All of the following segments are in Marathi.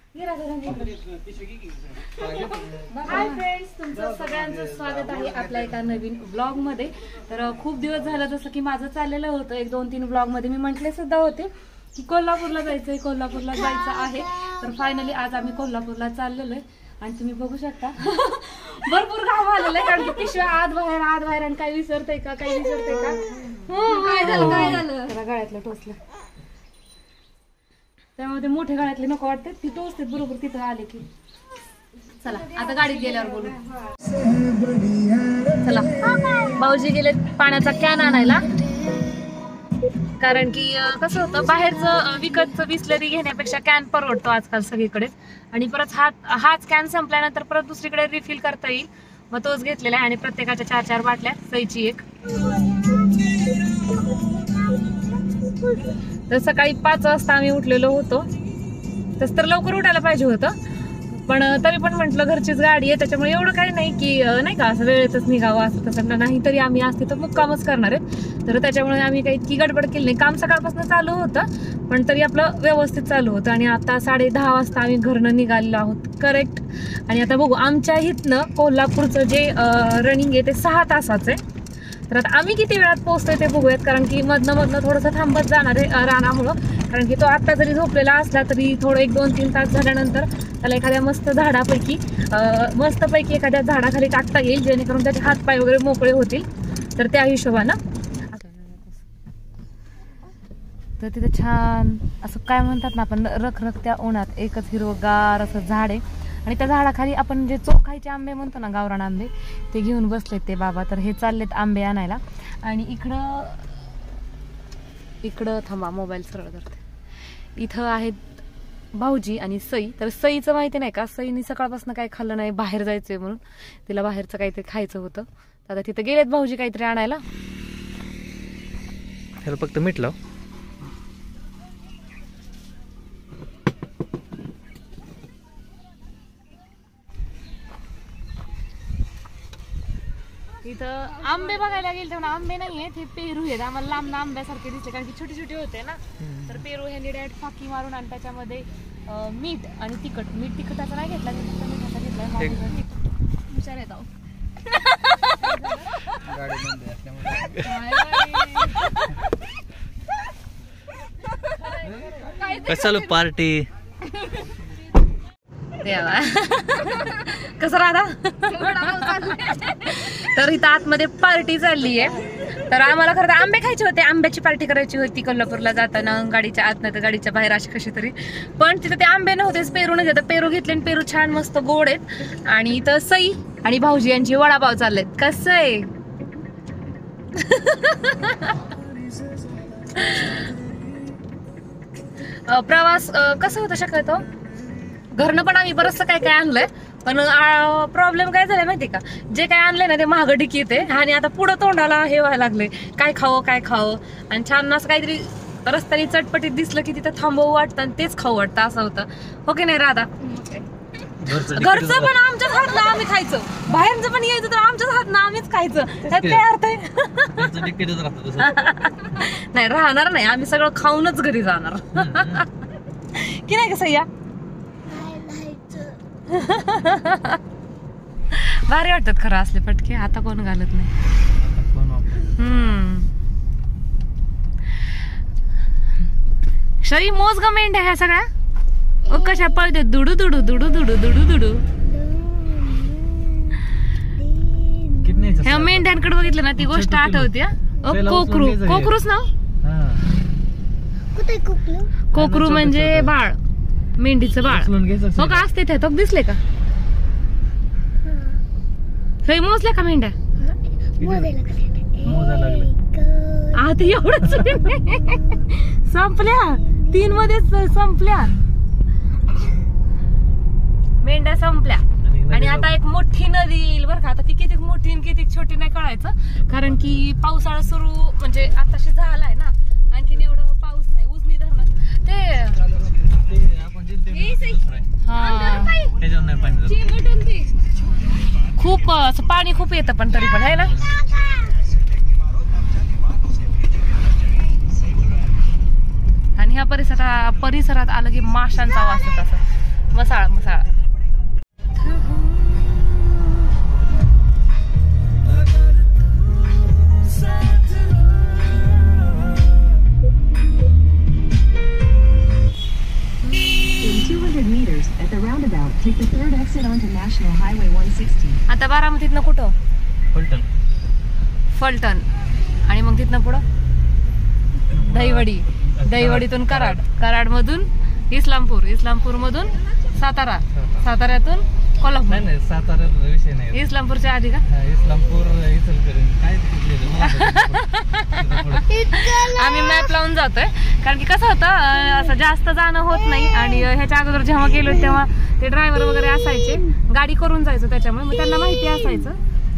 हाय फ्रेंड्स, तुमचं सगळ्यांचं स्वागत आहे आपल्या एका नवीन ब्लॉग मध्ये. तर खूप दिवस झालं जसं की माझं चाललेलं होतं, 1-2-3 ब्लॉग मध्ये मी म्हटले सुद्धा होते की कोल्हापूरला जायचंय, कोल्हापूरला जायचं आहे. तर फायनली आज आम्ही कोल्हापूरला चाललेलो आहे आणि तुम्ही बघू शकता भरपूर घाम आलेलं आहे, कारण की पिशव्या आत बाहेर आणि काही विसरतंय का काय झालं त्याला गळ्यातलं टोचलं, त्यामुळे मोठे गळ्यातले नको वाटते, ती टोचते बरोबर तिथं आले की. चला आता गाडीत गेल्यावर बोलू. चला भाऊजी गेले पाण्याचा कॅन आणायला, कारण की कसं होतं बाहेरचं विकतचं बिस्लरी घेण्यापेक्षा कॅन परवडतो आजकाल सगळीकडेच. आणि परत हाच कॅन संपल्यानंतर परत दुसरीकडे रिफिल करता येईल, मग तोच घेतलेला आहे. आणि प्रत्येकाच्या 4-4 बाटल्या, सईची एक. तर सकाळी 5 वाजता आम्ही उठलेलो होतो, तसं तर लवकर उठायला पाहिजे होतं, पण तरी पण म्हटलं घरचीच गाडी आहे त्याच्यामुळे एवढं काही नाही की नाही का असं वेळेतच निघावं असं तसं नाही. तरी आम्ही असते तर मुक्कामच करणार आहेत, तर त्याच्यामुळे आम्ही काही इतकी गडबड केली नाही. काम सकाळपासून चालू होतं पण तरी आपलं व्यवस्थित चालू होतं. आणि आता 10:30 वाजता आम्ही घरनं निघालेलो आहोत करेक्ट. आणि आता बघू आमच्या इथनं कोल्हापूरचं जे रनिंग आहे ते 6 तासाचं आहे. तर आता आम्ही किती वेळात पोहोचतोय ते बघूयात, कारण की मधनं थोडंसं थांबत जाणार आहे रानामुळं. कारण की तो आत्ता जरी झोपलेला असला तरी थोडं 1-2-3 तास झाल्यानंतर त्याला एखाद्या मस्तपैकी एखाद्या झाडाखाली टाकता येईल, जेणेकरून त्याचे हातपाय वगैरे मोकळे होतील. तर त्या हिशोबानं तर तिथे छान असं काय म्हणतात ना आपण, रखरखत्या उन्हात एकच हिरवगार असं झाड आहे. आणि त्या झाडाखाली आपण जे चोखायचे आंबे म्हणतो ना, गावरान आंबे, ते घेऊन बसलेत ते बाबा. तर हे चाललेत आंबे आणायला. आणि इकडं थांबा, मोबाईल सरळ करते. इथं आहेत भाऊजी आणि सई. तर सईचं माहिती नाही का, सईनी सकाळपासून काही खाल्लं नाही, बाहेर जायचंय म्हणून तिला बाहेरचं काहीतरी खायचं होतं. आता तिथं गेलेत भाऊजी काहीतरी आणायला. फक्त मीठ लाव. इथं आंबे बघायला गेले तेव्हा आंबे नाहीये, ते पेरू आहेत. आम्हाला लांब आंब्यासारखे दिसले, कारण की छोटे छोटे होते ना. तर पेरू हे डायरेक्ट फाकी मारून आणि त्याच्यामध्ये मीठ आणि तिखट, मीठ तिखटाचा नाही घेतला, मिठाचा घेतलाय. हुशार येत आहो. चालू पार्टी कसं राहता. तर इथं आतमध्ये पार्टी चालली आहे. तर आम्हाला खरं तर आंबे खायचे होते, आंब्याची पार्टी करायची होती कोल्हापूरला जाताना, गाडीच्या आत नाही तर गाडीच्या बाहेर अशी कशी तरी. पण तिथं ते आंबे नव्हतेच, पेरू नव्हते. तर पेरू घेतले आणि पेरू छान मस्त गोड आहेत. आणि इथं सई आणि भाऊजी यांची वडापाव चाललेत. कसं आहे प्रवास कसं होतं शक्यतो, घरनं पण आम्ही बरंचसं काय आणलंय, पण प्रॉब्लेम काय झालाय माहिती का, जे काय आणलंय ना ते महाग डिकी येते. आणि आता पुढं तोंडाला हे व्हायला लागले, काय खावं. आणि छान असं काहीतरी रस्त्याने चटपटीत दिसलं की तिथं थांबवू वाटतं आणि तेच खाऊ वाटतं, असं होतं. हो की नाही राधा? घरचं पण आमच्याच हातनं आम्ही खायचं, बाहेरचं पण यायचं तर आमच्याच हातनं आम्हीच खायचं, त्यात काय अर्थ आहे? नाही राहणार नाही, आम्ही सगळं खाऊनच घरी जाणार की नाही कसं या. भारी वाटतात खरं असले पटके, आता कोण घालत नाही. शरी मोज ग मेंढ्या ह्या सगळ्या कशा पळते, दुडू दुडू दुडू दुडू दुडू दुडू. ह्या मेंढ्यांकडे बघितलं ना ती गोष्ट आठवते. कोकरूच नाव, कोकरू म्हणजे बाळ, मेंढीचं बाळ. हो का, असते ते दिसले का, मोजल्या का मेंढ्या? आता एवढंच संपल्या, 3 मध्येच संपल्या मेंढ्या संपल्या. आणि आता एक मोठी नदी येईल बरं का. आता ती किती मोठी आणि किती छोटी नाही कळायचं, कारण की पावसाळा सुरू म्हणजे आताशी झालाय ना, आणखीन एवढं पाऊस नाही. उजनी धरणात ते खूप असं पाणी खूप येतं, पण तरी पण आहे ना. आणि ह्या परिसरात आलं की माशांचा वास येत असं Masala Masala. Take the third exit onto National Highway 160. आता बारामतीतनं कुठं? फलटण. फलटण आणि मग तिथनं पुढं दहीवडी, दहीवडीतून कराड, कराडमधून इस्लामपूर, इस्लामपूरमधून सातारा, साताऱ्यातून कोल्हापूर. नाही सातारा विषय नाही. इस्लामपूरच्या आधी का? इस्लामपूर काय आम्ही मॅप लावून जातोय कारण की कसं होतं असं जास्त जाणं होत नाही आणि ह्याच्या अगोदर जेव्हा गेलो तेव्हा ते ड्रायव्हर वगैरे असायचे, गाडी करून जायचं त्याच्यामुळे मग त्यांना माहिती असायचं.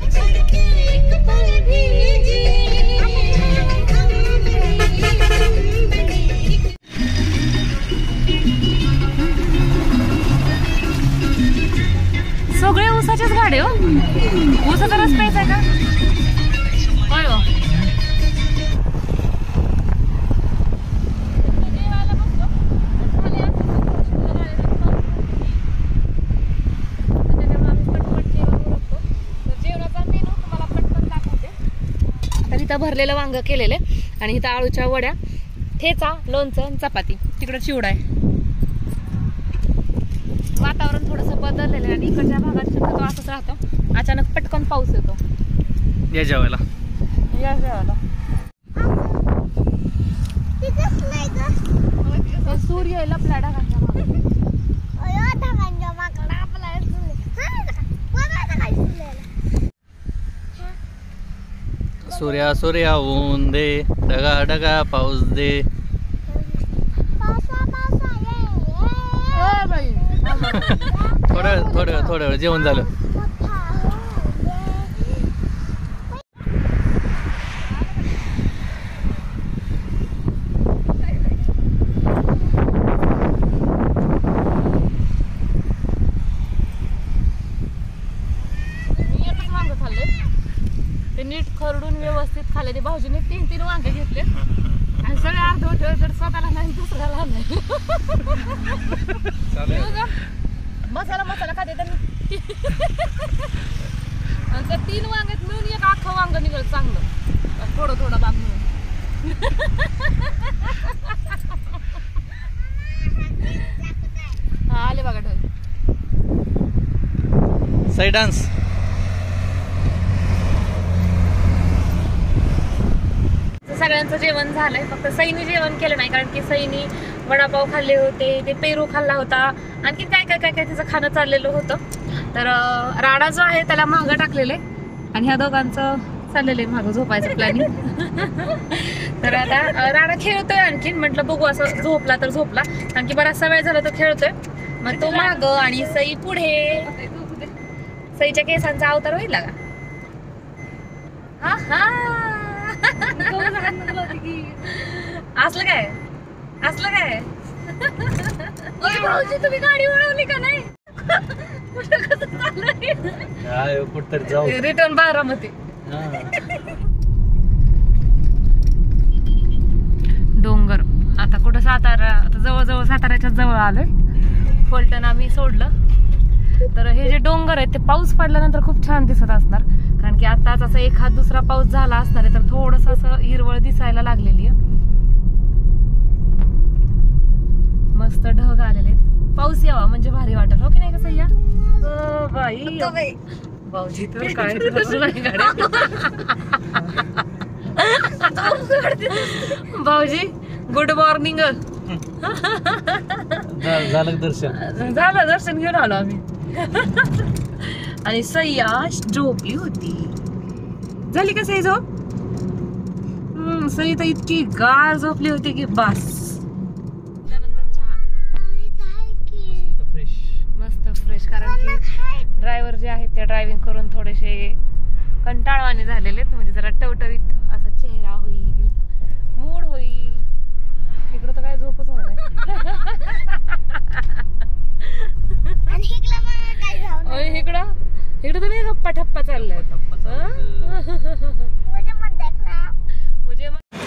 सगळे ऊसाच्याच गाडी हो. ऊसाचा रस प्यायचा आहे का? होय हो. इथं भरलेलं वांग केलेले आणि इथं आळूच्या वड्या, ठेचा, लोणचं, चपाती. तिकडे चिवडा आहे. वातावरण थोडंसं बदललेलं आहे आणि इकडच्या भागात शक्यतो असंच राहतं. अचानक पटकन पाऊस येतो. या जेवायला. या जेवायला. सूर्य लपला ढगांच्या मागे. सूर्या सूर्या ऊन दे, ढगा ढगा पाऊस दे. थोडं वेळ जेवण झालं. नीट खरडून व्यवस्थित खाल्ले. भाऊजीने 3 वांगे घेतले आणि सगळे अर्धवट तर स्वतःला नाही दुसऱ्याला नाही. मसाला मसाला खाते त्यांनी. आणि त्या 3 वांग्यात मिळून एक अख्खं वांग निघाल चांगलं, थोडं थोडं बाग मिळून. हा आले बघा ढग. सई डान्स. सगळ्यांचं जेवण झालंय, फक्त सईनी जेवण केलं नाही कारण की सईनी वडापाव खाल्ले होते, ते पेरू खाल्ला होता, आणखी काय काय काय काय तिचं खाणं चाललेलं होतं. तर राडा जो आहे त्याला मागं टाकलेले आणि ह्या दोघांचं चाललेलं आहे मागं झोपायचं प्लॅनिंग. तर आता राडा खेळतोय आणखीन. म्हटलं बघू असं झोपला तर झोपला, कारण की बराचसा वेळ झाला तर खेळतोय. मग तो मागं आणि सई पुढे. सईच्या केसांचा अवतार होईल का? हा हा असलं काय असलं काय. भाऊजी तुम्ही गाडी वळवली का नाही? कुठतरी जाऊ. रिटर्न बारामती. डोंगर आता कुठं सातारा, आता जवळजवळ साताऱ्याच्या जवळ आलोय. फलटण आम्ही सोडलं. तर हे जे डोंगर आहेत ते पाऊस पडल्यानंतर खूप छान दिसत असणार, कारण की आताच असं एखाद दुसरा पाऊस झाला असणार आहे तर थोडस असं हिरवळ दिसायला लागलेली आहे. मस्त ढग आलेले आहेत. पाऊस यावा म्हणजे भारी वाटेल, हो की नाही कसं या बाई. भाऊजी तर काय भाऊजी गुड मॉर्निंग. झालं दर्शन. झालं दर्शन घेऊन आलो आम्ही. आणि सय्या झोपली होती. झाली का सई झोप? सई तर इतकी गार झोपली होती की बस. त्यानंतर चहा मस्त फ्रेश, कारण की ड्रायव्हर जे आहेत ते ड्रायव्हिंग करून थोडेसे कंटाळवाने झालेले आहेत. म्हणजे जरा टवटवीत असा चेहरा होईल, मूड होईल. इकडं तर काय झोपच होत नाही. इकडं तर नाही गप्पा ठप्पा चाललाय.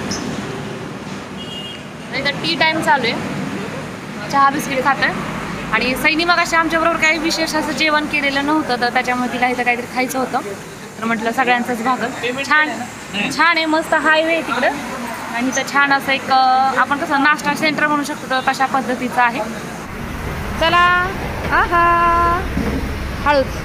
टी टाइम चालू आहे. चहा बिस्किट खातोय आणि सैनी मग अशा आमच्याबरोबर काही विशेष असं जेवण केलेलं नव्हतं, तर त्याच्यामुळे तिला इथं काहीतरी खायचं होतं. तर म्हटलं सगळ्यांचंच भागल. छान छान आहे, मस्त हायवे आहे तिकडं. आणि इथं छान असं एक आपण कसं नाश्ता सेंटर म्हणू शकतो, तर तशा पद्धतीचं आहे. चला आहा हळूच.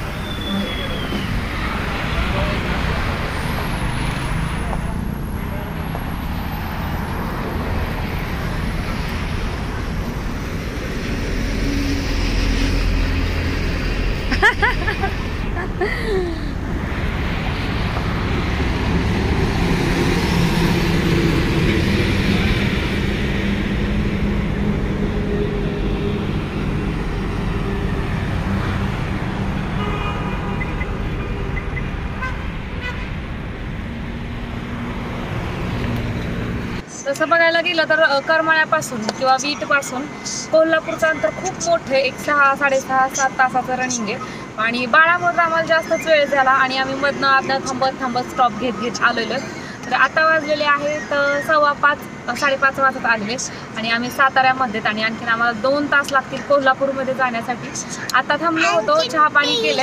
तसं बघायला गेलं तर करमाळ्यापासून किंवा वीटपासून कोल्हापूरचं अंतर खूप मोठं आहे. एक 6-6.5-7 तासाचं रनिंग आहे. आणि बाळामुळे आम्हाला जास्तच वेळ झाला आणि आम्ही मधनं आधनं थांबत स्टॉप घेत आलेलो. तर आता वाजलेले आहेत 5:15-5:30 वाजत आलेले आणि आम्ही साताऱ्यामध्ये आणि आणखीन आम्हाला 2 तास लागतील कोल्हापूरमध्ये जाण्यासाठी. आता थांबलो होतो, चहा पाणी केलंय.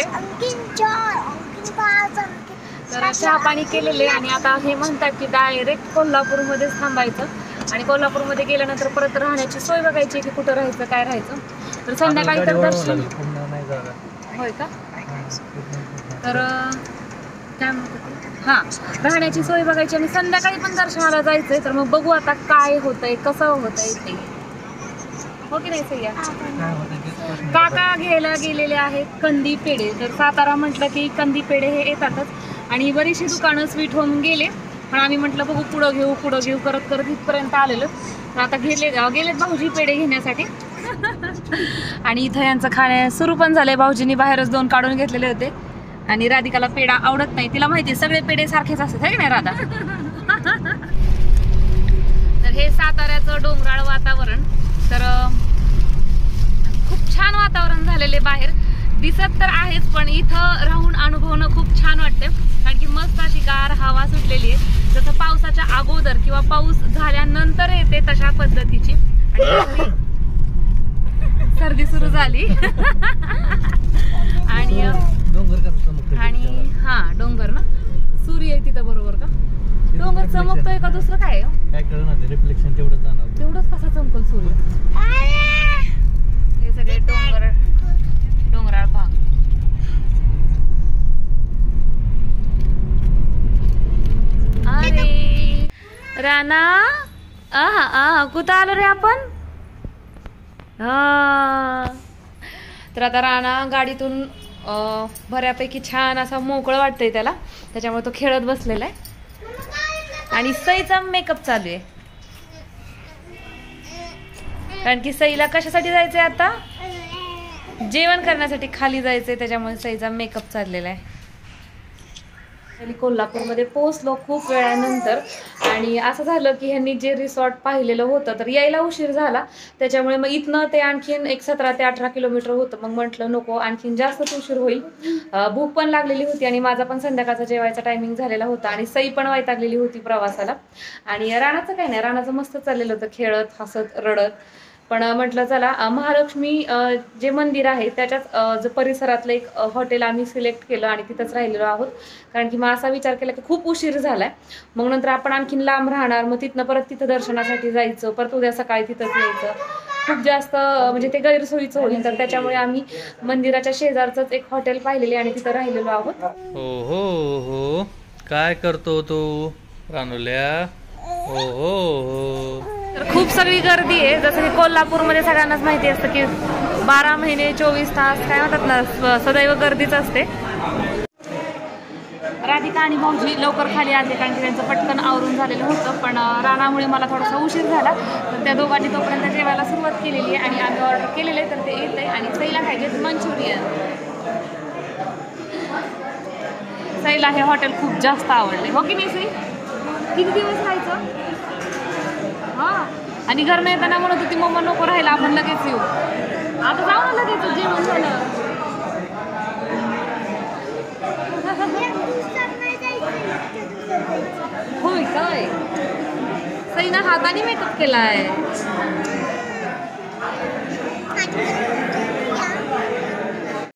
तर चहा पाणी केलेले आणि आता हे म्हणतात की डायरेक्ट कोल्हापूरमध्येच थांबायचं आणि कोल्हापूरमध्ये गेल्यानंतर परत राहण्याची सोय बघायची की कुठं राहायचं काय राहायचं. तर संध्याकाळी तर दर्शन होय का, तर काय म्हणतात हां राहण्याची सोय बघायची आणि संध्याकाळी पण दर्शनाला जायचंय. तर मग बघू आता काय होतंय कसं होतंय ते, हो की नाही सह्या. काका घ्यायला गेलेले आहेत कंदी पेढे. तर सातारा म्हटलं की कंदी पेढे हे येतातच आणि बरीचशी दुकानं स्वीट होऊन गेले, पण आम्ही म्हटलं बघू पुढं घेऊ करत इथपर्यंत आलेलो. तर आता गेलेत भाऊजी पेढे घेण्यासाठी. आणि इथं यांचं खाणे सुरू पण झालंय. भाऊजींनी बाहेरच 2 काढून घेतलेले होते आणि राधिकाला पेढा आवडत नाही. तिला माहिती सगळे पेढे सारखेच असतात है की नाही राधा. तर हे साताऱ्याचं डोंगराळ वातावरण. तर खूप छान वातावरण झालेले, बाहेर दिसत तर आहेच पण इथं राहून अनुभवणं खूप छान वाटतं. कारण की मस्त अशी गार हवा सुटलेली आहे, जसं पावसाच्या अगोदर किंवा पाऊस झाल्यानंतर येते तशा पद्धतीची. सर्दी सुरू झाली. आणि हा डोंगर ना, सूर्य आहे तिथं बरोबर का, डोंगर चमकतोय का दुसरं काय रिफ्लेक्शन तेवढंच कसं चमकल सूर्य. हे सगळे डोंगराळ भाग. अरे राणा कुठं आलो रे आपण. तर आता राणा गाडीतून बऱ्यापैकी छान असा मोकळं वाटतंय त्याला, त्याच्यामुळे तो खेळत बसलेला आहे. आणि सईचा मेकअप चालू आहे कारण की सईला कशासाठी जायचंय आता, जेवण करण्यासाठी खाली जायचंय, त्याच्यामुळे सईचा मेकअप चाललेला आहे. कोल्हापूरमध्ये पोहोचलो खूप वेळानंतर आणि असं झालं की ह्यांनी जे रिसॉर्ट पाहिलेलं होतं तर यायला उशीर झाला, त्याच्यामुळे मग इथनं ते आणखीन एक 17 ते 18 किलोमीटर होतं. मग म्हटलं नको आणखीन जास्तच उशीर होईल. भूक पण लागलेली होती आणि माझा पण संध्याकाळचा जेवायचा टायमिंग झालेला होता आणि सई पण वैतागलेली होती प्रवासाला. आणि राणाचं काही नाही, राणाचं मस्त चाललेलं होतं खेळत हसत रडत. पण म्हटलं चला महालक्ष्मी जे मंदिर आहे त्याच्याच परिसरातलं एक हॉटेल आम्ही सिलेक्ट केलं आणि तिथंच राहिलेलो आहोत. कारण की मग असा विचार केला की खूप उशीर झालाय, मग नंतर आपण आणखीन लांब राहणार, मग तिथनं परत तिथं दर्शनासाठी जायचं, परत उद्या सकाळी तिथंच यायचं, खूप जास्त म्हणजे ते गैरसोयीचं होईल. तर त्याच्यामुळे आम्ही मंदिराच्या शेजारचंच एक हॉटेल पाहिलेले आणि तिथं राहिलेलो आहोत. हो हो हो काय करतो तू रानुल्या. हो हो हो. तर खूप सगळी गर्दी आहे, जसं की कोल्हापूरमध्ये सगळ्यांनाच माहिती असतं की 12 महिने 24 तास काय म्हणतात ना सदैव गर्दीच असते. राधिका आणि भाऊजी लवकर खाली आले कारण की त्यांचं पटकन आवरून झालेलं होतं, पण रानामुळे मला थोडासा उशीर झाला. तर त्या दोघांनी तोपर्यंत जेवायला सुरुवात केलेली आहे आणि आम्ही ऑर्डर केलेलं आहे, तर ते येत आहे. आणि सईला खायचे मंचुरियन. सईला हे हॉटेल खूप जास्त आवडले, हो की नाही सई. किती दिवस राहायचं. हां आणि घरनं येताना म्हणत होती मम्मा नको राहायला आपण लगेच येऊ. आता जाऊ ना लगेच जेवण झालं. होय काय सईना हाताने मेकअप केलाय.